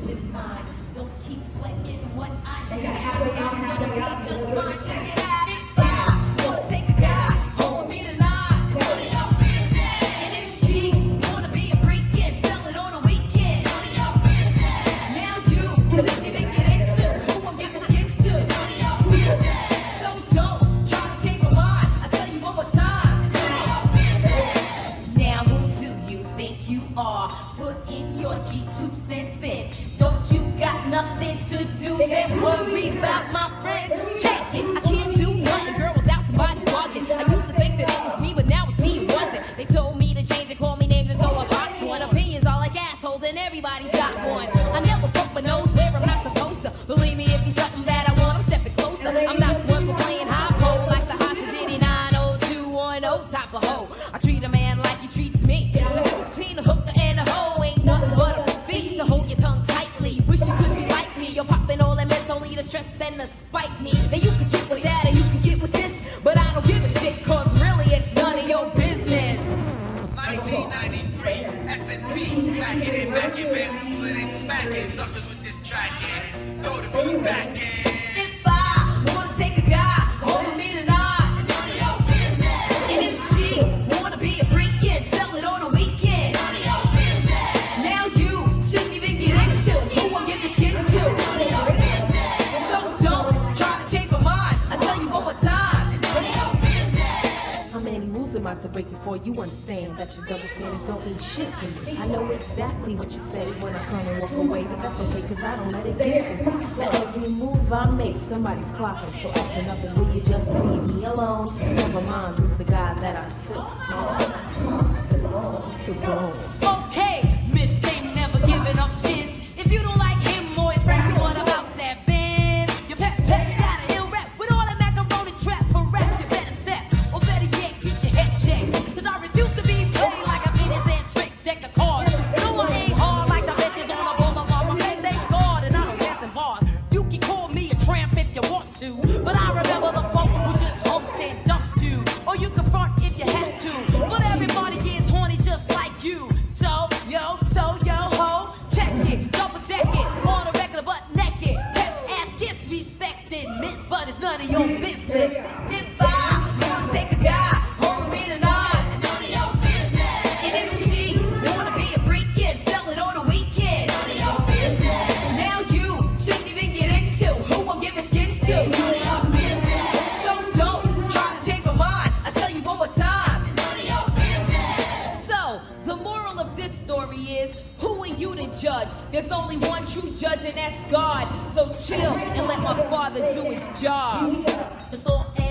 with mine. Don't keep sweating what I do. I'm gonna be just fine. Check it out. If I wanna take a guy home with me tonight, it's none of your business. And if she wanna be a freak and sell it on a weekend, it's none of your business. Now you shouldn't even get into who I'm giving skins to. It's none of your business. So don't try to change my mind. I tell you one more time. It's none of your business. Now who do you think you are? Put in your G2 cents in. Don't you got nothing to do and worry about my friends? Check it. I can't do nothing, girl, without somebody talking. I used to think that it was me, but now I see it wasn't. They told me to change and call me names, and so I got one. Opinions are like assholes, and everybody's got one. I never poke my nose where I'm not supposed to. Believe me, if you're something that I want, I'm stepping closer. I'm not one for playing high pole like the Hot Diddy 90210 type of hoe. I treat a man like he treats me. Clean a hooker and a hoe ain't nothing but a feet. So hold your tongue tightly. Wish you could like me. You're popping all that mess, only the stress and the spite me. Then you can get with that or you can get with this, but I don't give a shit, cause really it's none of your business. 1993, S&P, back it in, bamboozling and smacking suckers with this track in. Throw the beat back in. If I wanna take a guy home with me tonight, it's none of your business. And if she wanna be a freak and sell it on a weekend, it's none of your business. Now you shouldn't even get into who I'm giving skins to. It's none of your business. So don't try to change my mind. I tell you one more time. It's none of your business. How many rules am I to break before you understand that your double standards don't mean shit to me? I know exactly what you say when I turn and walk away, but that's okay, cause I don't let it get to me. For every move I make, somebody's clocking. So acting up and will you just leave me alone? Never mind who's the guy that I took to Rome. Okay, Miss Thing never giving up skins. If you don't like him or his friend, what about that Ben? Your pet's got an ill rap with all that macaroni trap for rap. You better step, or better yet, get your head checked. Cause I refuse to be played like a Venus and trick deck of cards. No, I ain't hard like the bitches on a boulevard. My face ain't scarred and I don't dance in bars. You can call me a tramp if you want to, but I remember the folk who just humped and dumped you. Or you can front if you have to, but everybody gets horny just like you. So yo ho, check it, double deck it, on a regular butt naked. Pep ass gets respected, miss, but it's none of your business. If I wanna take a guy home with me tonight, it's none of your business. And if she wanna be a freak and sell it on a weekend, it's none of your business. Now you shouldn't even get into who I'm giving skins to. It's none of your business. So don't try to change my mind. I tell you one more time. It's none of your business. So the moral of this story is, who are you to judge? There's only one true judge, and that's God. So chill and let my father do his job. It's all